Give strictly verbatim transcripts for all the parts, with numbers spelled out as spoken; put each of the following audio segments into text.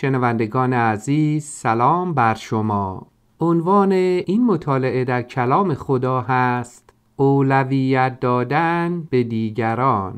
شنوندگان عزیز، سلام بر شما. عنوان این مطالعه در کلام خدا هست اولویت دادن به دیگران.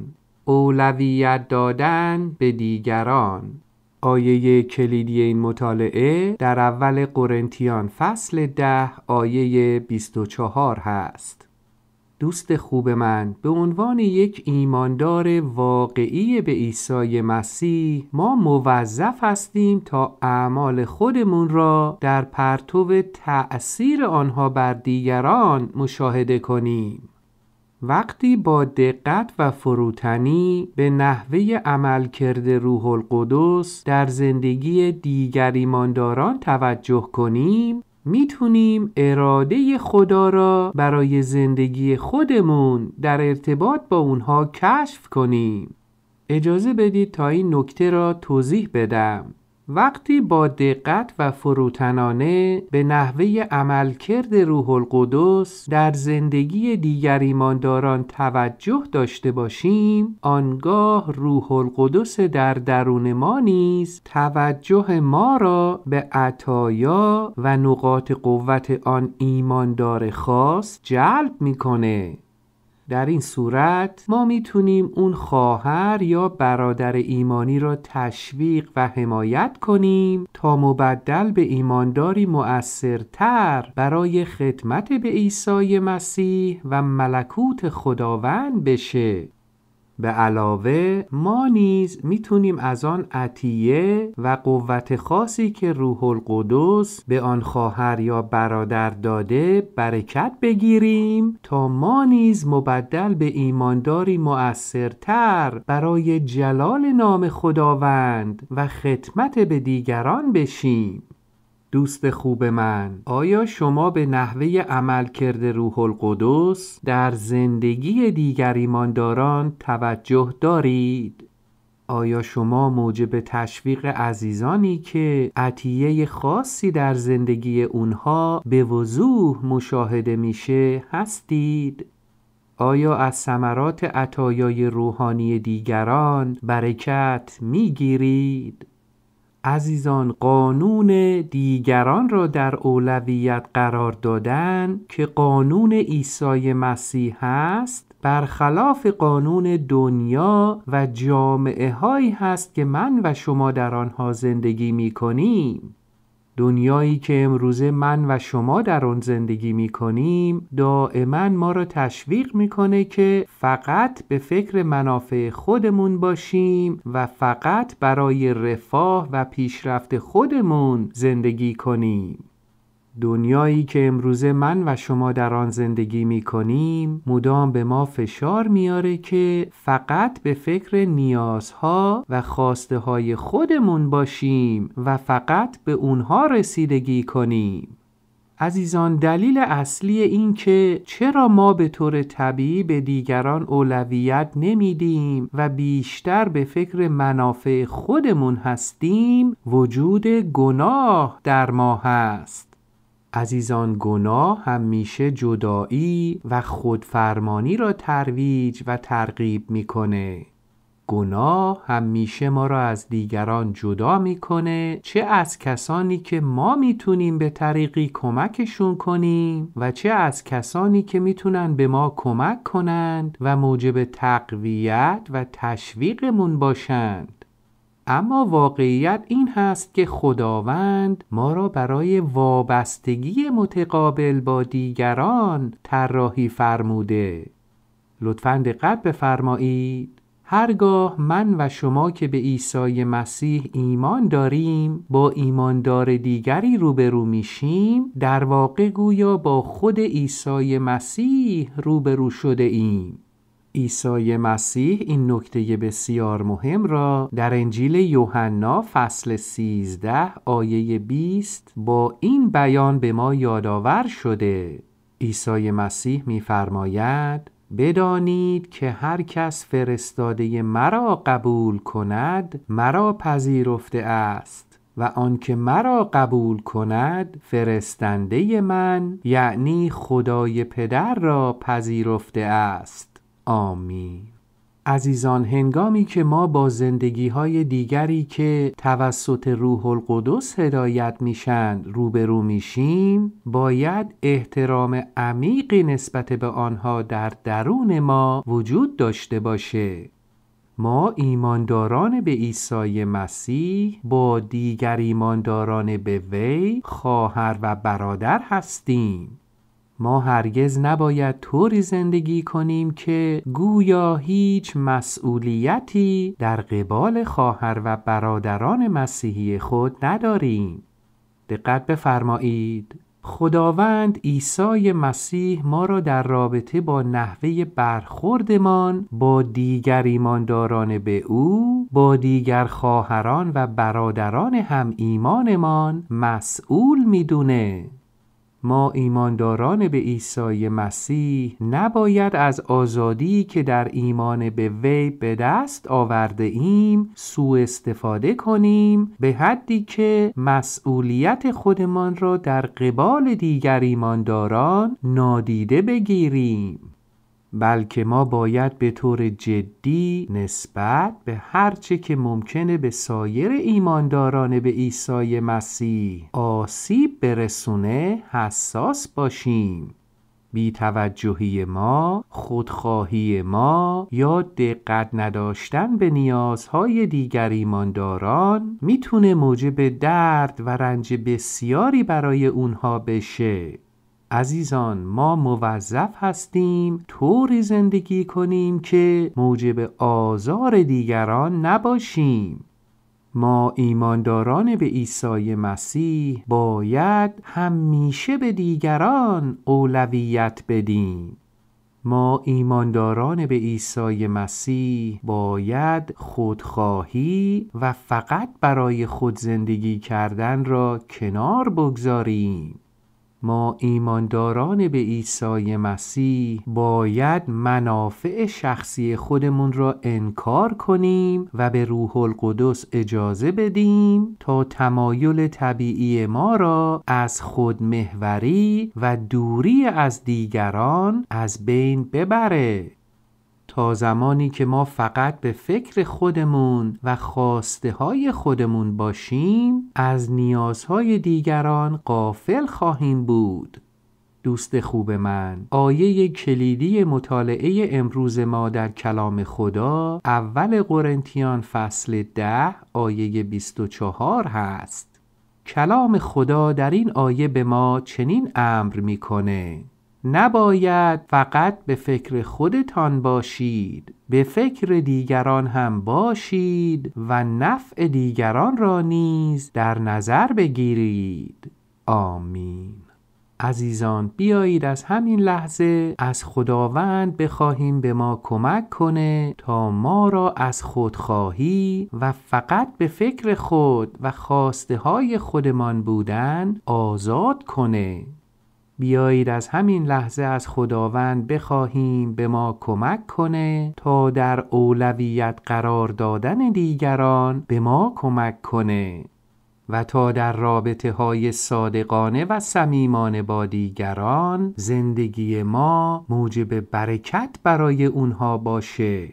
اولویت دادن به دیگران. آیه کلیدی این مطالعه در اول قرنتیان فصل ده آیه بیست و چهار هست. دوست خوب من، به عنوان یک ایماندار واقعی به عیسی مسیح ما موظف هستیم تا اعمال خودمون را در پرتو تأثیر آنها بر دیگران مشاهده کنیم. وقتی با دقت و فروتنی به نحوه عملکرد روح القدس در زندگی دیگر ایمانداران توجه کنیم، میتونیم اراده خدا را برای زندگی خودمون در ارتباط با اونها کشف کنیم. اجازه بدید تا این نکته را توضیح بدم. وقتی با دقت و فروتنانه به نحوه عملکرد روح القدس در زندگی دیگر ایمانداران توجه داشته باشیم، آنگاه روح القدس در درون ما نیز توجه ما را به عطایا و نقاط قوت آن ایماندار خاص جلب میکنه. در این صورت ما میتونیم اون خواهر یا برادر ایمانی را تشویق و حمایت کنیم تا مبدل به ایمانداری مؤثرتر برای خدمت به عیسی مسیح و ملکوت خداوند بشه. به علاوه ما نیز میتونیم از آن عطیه و قوت خاصی که روح القدس به آن خواهر یا برادر داده برکت بگیریم تا ما نیز مبدل به ایمانداری مؤثرتر برای جلال نام خداوند و خدمت به دیگران بشیم. دوست خوب من، آیا شما به نحوه عملکرد روح القدس در زندگی دیگر ایمانداران توجه دارید؟ آیا شما موجب تشویق عزیزانی که عطیه خاصی در زندگی اونها به وضوح مشاهده میشه هستید؟ آیا از ثمرات عطایای روحانی دیگران برکت میگیرید؟ عزیزان، قانون دیگران را در اولویت قرار دادن که قانون عیسی مسیح هست، برخلاف قانون دنیا و جامعه هایی هست که من و شما در آنها زندگی می کنیم. دنیایی که امروزه من و شما در آن زندگی می کنیم دائما ما را تشویق می کنه که فقط به فکر منافع خودمون باشیم و فقط برای رفاه و پیشرفت خودمون زندگی کنیم. دنیایی که امروزه من و شما در آن زندگی می کنیم مدام به ما فشار میاره که فقط به فکر نیازها و خواسته های خودمون باشیم و فقط به اونها رسیدگی کنیم. عزیزان، دلیل اصلی این که چرا ما به طور طبیعی به دیگران اولویت نمیدیم و بیشتر به فکر منافع خودمون هستیم وجود گناه در ما هست. عزیزان، گناه همیشه جدایی و خودفرمانی را ترویج و ترغیب میکنه. گناه همیشه ما را از دیگران جدا میکنه، چه از کسانی که ما میتونیم به طریقی کمکشون کنیم و چه از کسانی که میتونن به ما کمک کنند و موجب تقویت و تشویقمون باشند. اما واقعیت این هست که خداوند ما را برای وابستگی متقابل با دیگران طراحی فرموده. لطفاً دقت بفرمایید. هرگاه من و شما که به عیسی مسیح ایمان داریم با ایماندار دیگری روبرو میشیم، در واقع گویا با خود عیسی مسیح روبرو شده ایم. عیسی مسیح این نکته بسیار مهم را در انجیل یوحنا فصل سیزده آیه بیست با این بیان به ما یادآور شده. عیسی مسیح می‌فرماید: بدانید که هر کس فرستاده مرا قبول کند مرا پذیرفته است و آنکه مرا قبول کند فرستنده من یعنی خدای پدر را پذیرفته است. آمین. عزیزان، هنگامی که ما با زندگی‌های دیگری که توسط روح القدس هدایت میشن روبرو میشیم، باید احترام عمیقی نسبت به آنها در درون ما وجود داشته باشه. ما ایمانداران به عیسی مسیح با دیگر ایمانداران به وی خواهر و برادر هستیم. ما هرگز نباید طوری زندگی کنیم که گویا هیچ مسئولیتی در قبال خواهر و برادران مسیحی خود نداریم. دقت بفرمایید، خداوند عیسی مسیح ما را در رابطه با نحوه برخوردمان با دیگر ایمانداران به او، با دیگر خواهران و برادران هم ایمانمان مسئول میدونه. ما ایمانداران به عیسی مسیح نباید از آزادی که در ایمان به وی به دست آورده ایم سوء استفاده کنیم به حدی که مسئولیت خودمان را در قبال دیگر ایمانداران نادیده بگیریم، بلکه ما باید به طور جدی نسبت به هر چه که ممکنه به سایر ایمانداران به عیسی مسیح آسیب برسونه حساس باشیم. بی‌توجهی ما، خودخواهی ما یا دقت نداشتن به نیازهای دیگر ایمانداران میتونه موجب درد و رنج بسیاری برای اونها بشه. عزیزان، ما موظف هستیم طوری زندگی کنیم که موجب آزار دیگران نباشیم. ما ایمانداران به عیسی مسیح باید همیشه به دیگران اولویت بدیم. ما ایمانداران به عیسی مسیح باید خودخواهی و فقط برای خود زندگی کردن را کنار بگذاریم. ما ایمانداران به عیسی مسیح باید منافع شخصی خودمون را انکار کنیم و به روح القدس اجازه بدیم تا تمایل طبیعی ما را از خودمحوری و دوری از دیگران از بین ببره. تا زمانی که ما فقط به فکر خودمون و خواسته های خودمون باشیم، از نیازهای دیگران غافل خواهیم بود. دوست خوب من، آیه کلیدی مطالعه امروز ما در کلام خدا اول قرنتیان فصل ده آیه بیست و چهار هست. کلام خدا در این آیه به ما چنین امر میکنه: نباید فقط به فکر خودتان باشید، به فکر دیگران هم باشید و نفع دیگران را نیز در نظر بگیرید. آمین. عزیزان، بیایید از همین لحظه از خداوند بخواهیم به ما کمک کنه تا ما را از خودخواهی و فقط به فکر خود و خواسته های خودمان بودن آزاد کنه. بیایید از همین لحظه از خداوند بخواهیم به ما کمک کنه تا در اولویت قرار دادن دیگران به ما کمک کنه و تا در رابطه های صادقانه و صمیمانه با دیگران زندگی ما موجب برکت برای اونها باشه.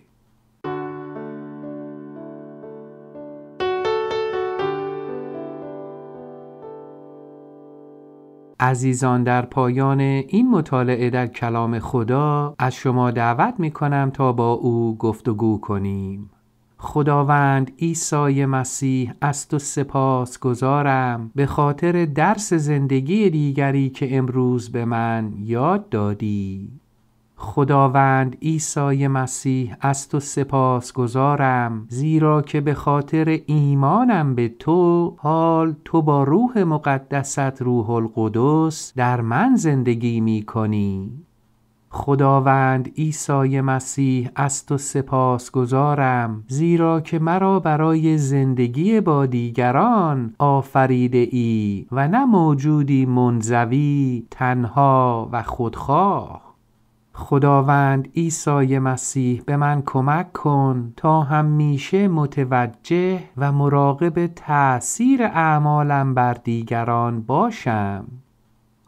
عزیزان، در پایان این مطالعه در کلام خدا از شما دعوت می کنم تا با او گفتگو کنیم. خداوند عیسی مسیح، از تو سپاس گزارم به خاطر درس زندگی دیگری که امروز به من یاد دادی. خداوند عیسی مسیح، از تو سپاس گزارم زیرا که به خاطر ایمانم به تو حال تو با روح مقدست روح القدس در من زندگی می کنی. خداوند عیسی مسیح، از تو سپاس گزارم زیرا که مرا برای زندگی با دیگران آفریده ای و نه موجودی منزوی، تنها و خودخواه. خداوند عیسی مسیح، به من کمک کن تا همیشه متوجه و مراقب تأثیر اعمالم بر دیگران باشم.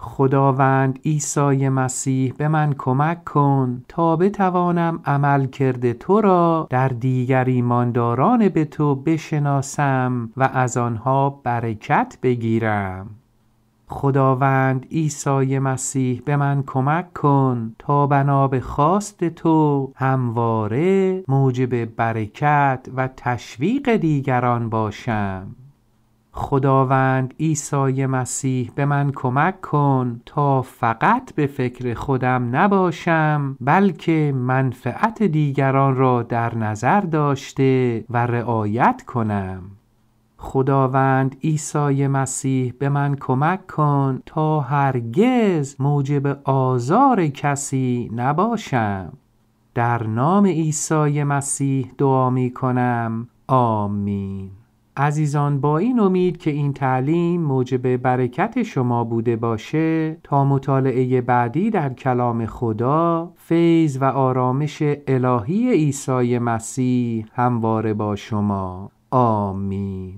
خداوند عیسی مسیح به من کمک کن تا بتوانم عمل کرده تو را در دیگر ایمانداران به تو بشناسم و از آنها برکت بگیرم. خداوند عیسی مسیح به من کمک کن تا بنا به خواست تو همواره موجب برکت و تشویق دیگران باشم. خداوند عیسی مسیح به من کمک کن تا فقط به فکر خودم نباشم، بلکه منفعت دیگران را در نظر داشته و رعایت کنم. خداوند عیسی مسیح به من کمک کن تا هرگز موجب آزار کسی نباشم. در نام عیسی مسیح دعا می کنم. آمین. عزیزان، با این امید که این تعلیم موجب برکت شما بوده باشه، تا مطالعه بعدی در کلام خدا، فیض و آرامش الهی عیسی مسیح همواره با شما. آمین.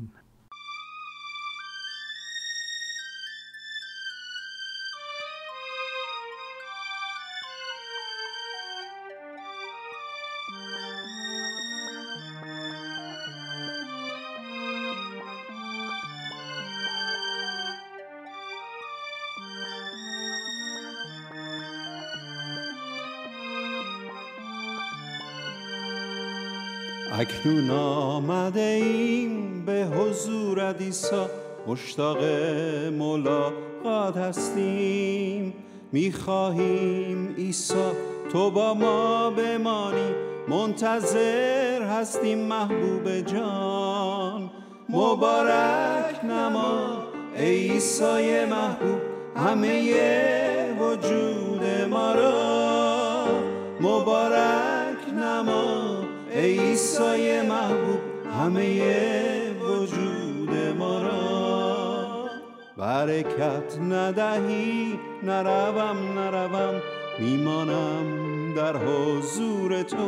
اکنون آمده ایم به حضورت عیسی، مشتاق ملاقات هستیم. میخواهیم عیسی تو با ما بمانی، منتظر هستیم محبوب جان. مبارک نما ای عیسی محبوب همه وجود ما را. مبارک نما ای عیسی محبوب همه وجود ما را. برکت ندهی نروم نروم، میمانم در حضور تو.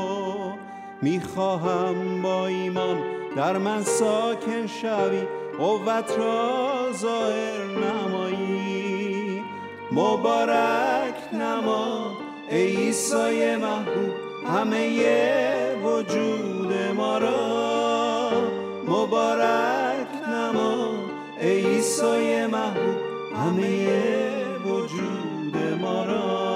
میخواهم با ایمان در من ساکن شوی، قوت را ظاهر نمایی. مبارک نما ای عیسی محبوب همه وجود ما را. مبارک نما ای عیسی محبوب همه وجود ما را.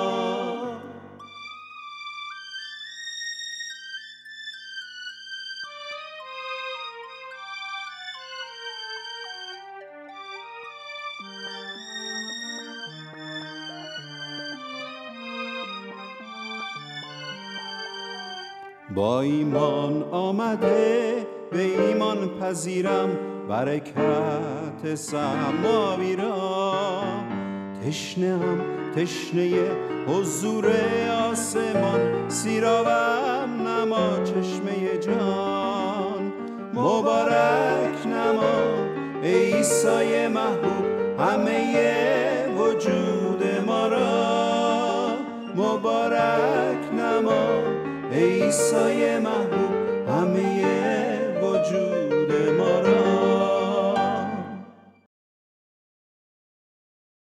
با ایمان آمده به ایمان پذیرم، برکت سماوی را. تشنه‌ام تشنه حضور آسمان، سیراوم نما چشمه جان. مبارک نما ای عیسی محبوب همه وجود ما را. مبارک نما ای عیسی محبوب همه